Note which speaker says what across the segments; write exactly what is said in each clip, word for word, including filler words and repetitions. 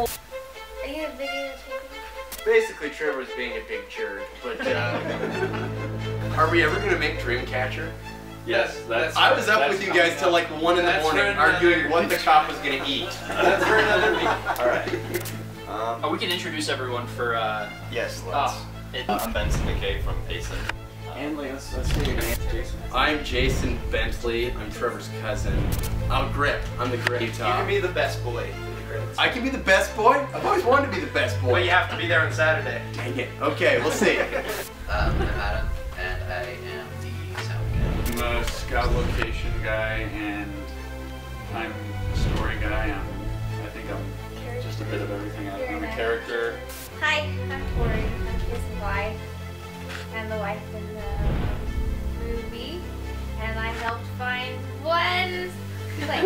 Speaker 1: Are you videotaping?
Speaker 2: Basically, Trevor's being a big jerk, but uh, are we ever gonna make Dreamcatcher?
Speaker 3: Yes, that's.
Speaker 2: I was up
Speaker 3: that's
Speaker 2: with you guys till like one in the
Speaker 3: That's
Speaker 2: morning
Speaker 3: right,
Speaker 2: arguing what the cop was gonna eat.
Speaker 3: That's for another week.
Speaker 4: All right. Um,
Speaker 5: Oh, we can introduce everyone for. Uh,
Speaker 4: yes, let's.
Speaker 5: oh, it,
Speaker 4: Uh, I'm Benson McKay from Payson.
Speaker 3: And like, let's, let's say your name, Jason.
Speaker 2: I'm Jason Bentley. I'm Trevor's cousin. I'm Grip. I'm the Grip.
Speaker 4: You can be the best boy in the credits.
Speaker 2: I can be the best boy? I've always wanted to be the best boy.
Speaker 3: Well, you have to be there on Saturday.
Speaker 2: Dang it. Okay, we'll see.
Speaker 6: Um, I'm Adam, and I am the sound guy.
Speaker 3: I'm a scout location guy, and I'm a story guy. I'm, I think I'm just a bit of everything. I'm a character.
Speaker 1: Hi, I'm Tori. I'm his wife. I'm the wife in the movie. And I helped find one. Like,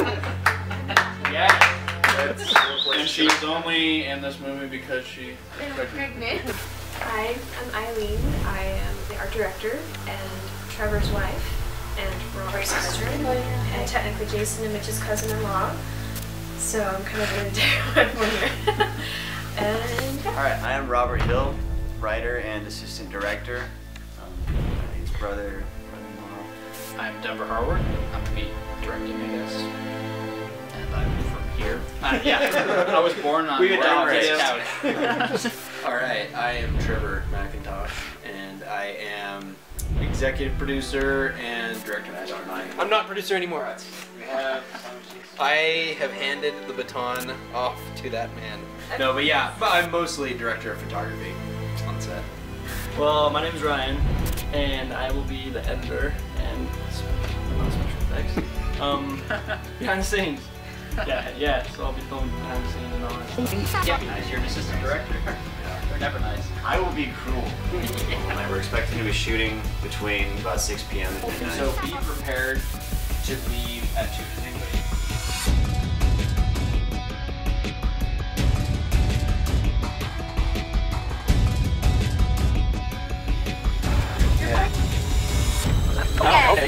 Speaker 5: yeah.
Speaker 3: And she's only in this movie because she is pregnant.
Speaker 1: pregnant.
Speaker 7: Hi, I'm Eileen. I am the art director and Trevor's wife and Robert's husband and technically Jason and Mitch's cousin-in-law. So I'm kind of going to take my phone here. And yeah.
Speaker 4: All right, I am Robert Hill, writer and assistant director. Um, his brother, brother-in-law.
Speaker 5: I'm Denver Harward. I'm gonna be directing, I guess. And I'm from here. Uh, yeah, I was born on
Speaker 3: We get
Speaker 5: Rob's
Speaker 3: digressed.
Speaker 5: couch.
Speaker 2: Alright, I am Trevor McIntosh, and I am executive producer and director of photography.
Speaker 8: I'm not producer anymore.
Speaker 3: We have.
Speaker 8: I have handed the baton off to that man.
Speaker 2: No, but yeah, but I'm mostly director of photography on set.
Speaker 9: Well, my name is Ryan, and I will be the editor and not special effects. Um, behind the scenes. Yeah, yeah. So I'll be filming behind the scenes and all that.
Speaker 5: Yeah, be nice. You're an assistant director. They're never nice.
Speaker 4: I will be cruel. And we're expecting to be shooting between about six P M and midnight.
Speaker 5: So be prepared to leave at two. Does anybody?
Speaker 1: Okay.
Speaker 5: Okay.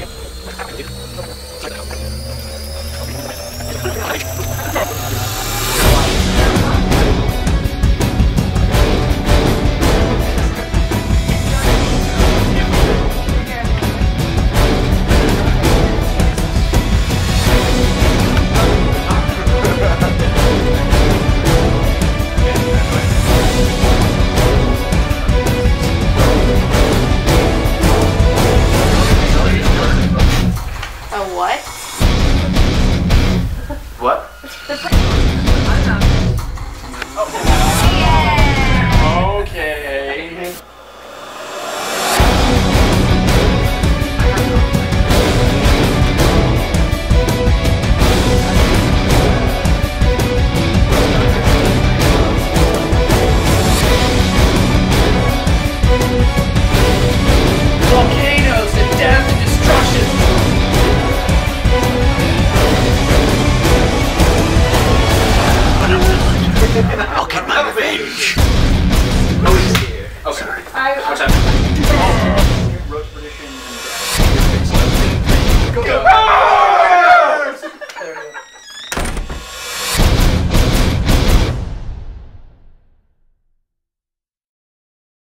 Speaker 7: A what?
Speaker 4: What?
Speaker 1: Yeah.